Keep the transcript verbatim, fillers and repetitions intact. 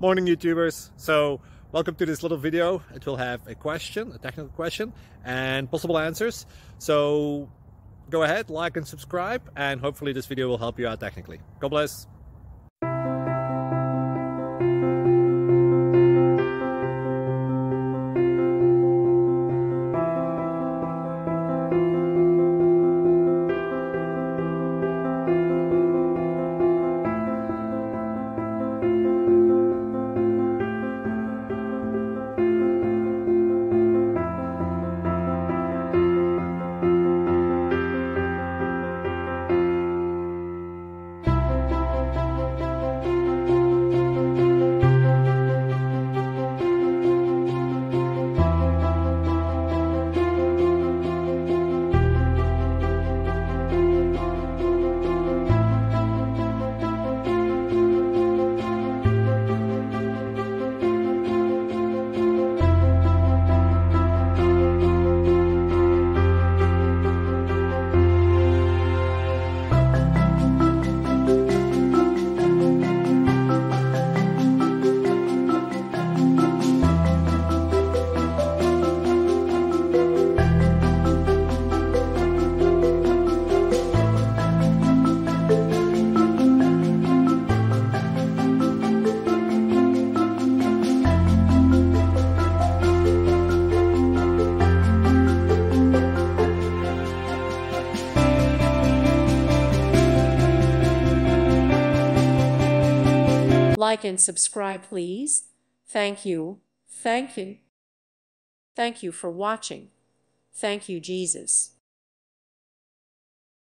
Morning YouTubers. So welcome to this little video. It will have a question, a technical question, and possible answers. So go ahead, like and subscribe, and hopefully this video will help you out technically. God bless. Like and subscribe, please. Thank you. Thank you. Thank you for watching. Thank you, Jesus.